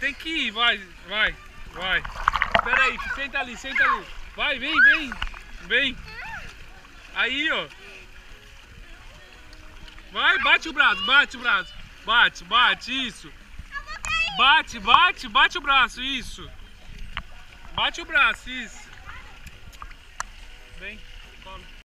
tem que ir, vai. Espera aí, senta ali. Vai, vem. Aí, ó. Vai, bate o braço. Bate, isso. Bate o braço, isso. Bate o braço, isso. Vem, cola.